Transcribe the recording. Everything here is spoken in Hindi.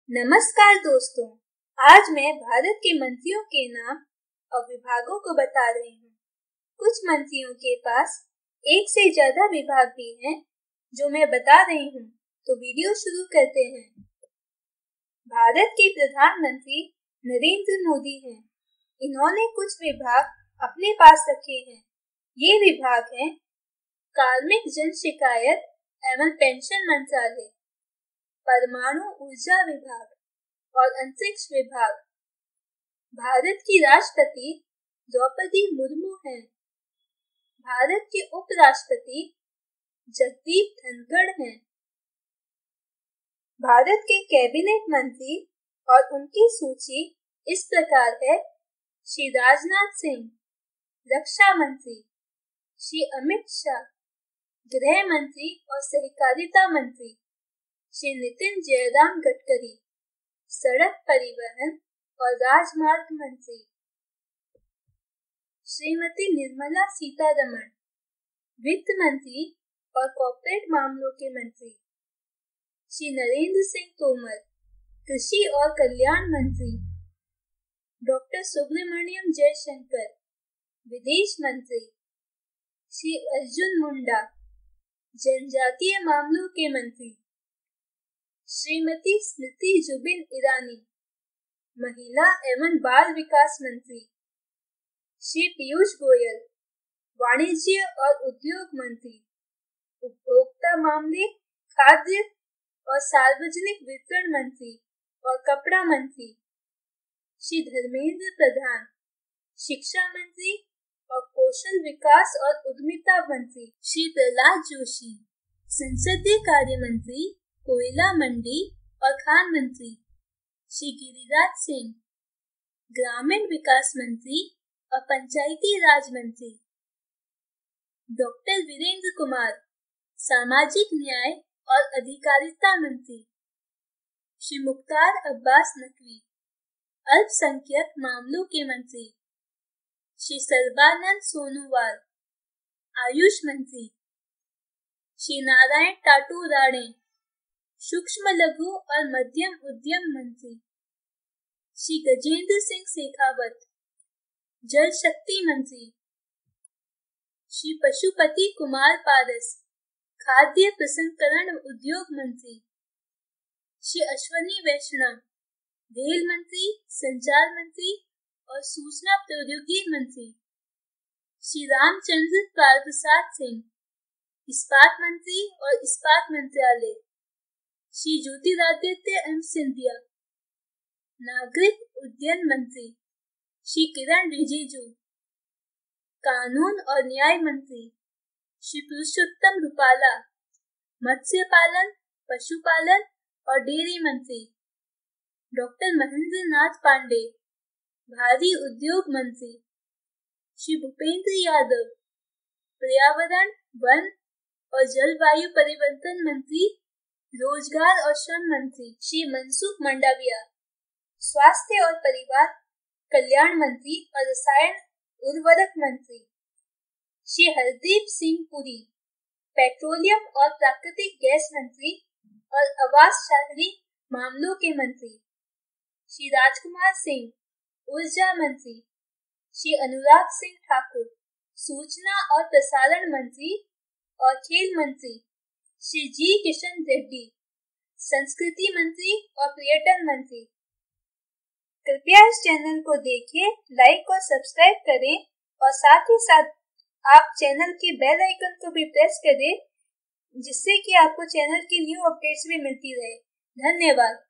नमस्कार दोस्तों, आज मैं भारत के मंत्रियों के नाम और विभागों को बता रही हूँ। कुछ मंत्रियों के पास एक से ज्यादा विभाग भी हैं, जो मैं बता रही हूँ। तो वीडियो शुरू करते हैं। भारत के प्रधानमंत्री नरेंद्र मोदी हैं। इन्होंने कुछ विभाग अपने पास रखे हैं। ये विभाग हैं कार्मिक जन शिकायत एवं पेंशन मंत्रालय, परमाणु ऊर्जा विभाग और अंतरिक्ष विभाग। भारत की राष्ट्रपति द्रौपदी मुर्मू हैं। भारत के उपराष्ट्रपति जगदीप धनखड़ हैं। भारत के कैबिनेट मंत्री और उनकी सूची इस प्रकार है: श्री राजनाथ सिंह, रक्षा मंत्री; श्री अमित शाह, गृह मंत्री और सहकारिता मंत्री; श्री नितिन जयराम गडकरी, सड़क परिवहन और राजमार्ग मंत्री; श्रीमती निर्मला सीतारमण, वित्त मंत्री और कॉर्पोरेट मामलों के मंत्री; श्री नरेंद्र सिंह तोमर, कृषि और कल्याण मंत्री; डॉक्टर सुब्रमण्यम जयशंकर, विदेश मंत्री; श्री अर्जुन मुंडा, जनजातीय मामलों के मंत्री; श्रीमती स्मृति जुबिन ईरानी, महिला एवं बाल विकास मंत्री; श्री पीयूष गोयल, वाणिज्य और उद्योग मंत्री; उपभोक्ता मामले, खाद्य और सार्वजनिक वितरण मंत्री और कपड़ा मंत्री; श्री धर्मेंद्र प्रधान, शिक्षा मंत्री और कौशल विकास और उद्यमिता मंत्री; श्री प्रहलाद जोशी, संसदीय कार्य मंत्री, कोयला मंडी और खान मंत्री; श्री गिरिराज सिंह, ग्रामीण विकास मंत्री और पंचायती राज मंत्री; डॉक्टर वीरेंद्र कुमार, सामाजिक न्याय और अधिकारिता मंत्री; श्री मुख्तार अब्बास नकवी, अल्पसंख्यक मामलों के मंत्री; श्री सर्बानंद सोनोवाल, आयुष मंत्री; श्री नारायण टाटू राणे, सूक्ष्म लघु और मध्यम उद्यम मंत्री; श्री गजेंद्र सिंह शेखावत, जल शक्ति मंत्री; श्री पशुपति कुमार पारस, खाद्य प्रसंस्करण उद्योग मंत्री; श्री अश्वनी वैष्णव, रेल मंत्री, संचार मंत्री और सूचना प्रौद्योगिकी मंत्री; श्री रामचंद्र पाल प्रसाद सिंह, इस्पात मंत्री और इस्पात मंत्रालय; श्री ज्योतिरादित्य एम सिंधिया, नागरिक उड्डयन मंत्री; श्री किरण रिजिजू, कानून और न्याय मंत्री; श्री पुरुषोत्तम रुपाला, मत्स्य पालन, पशुपालन और डेयरी मंत्री; डॉक्टर महेंद्र नाथ पांडे, भारी उद्योग मंत्री; श्री भूपेंद्र यादव, पर्यावरण, वन और जलवायु परिवर्तन मंत्री, रोजगार और श्रम मंत्री; श्री मनसुख मंडाविया, स्वास्थ्य और परिवार कल्याण मंत्री और रसायन उर्वरक मंत्री; श्री हरदीप सिंह पुरी, पेट्रोलियम और प्राकृतिक गैस मंत्री और आवास शहरी मामलों के मंत्री; श्री राजकुमार सिंह, ऊर्जा मंत्री; श्री अनुराग सिंह ठाकुर, सूचना और प्रसारण मंत्री और खेल मंत्री; श्री जी किशन रेड्डी, संस्कृति मंत्री और पर्यटन मंत्री। कृपया इस चैनल को देखें, लाइक और सब्सक्राइब करें और साथ ही साथ आप चैनल के बेल आइकन को भी प्रेस करें, जिससे कि आपको चैनल की न्यू अपडेट्स भी मिलती रहे। धन्यवाद।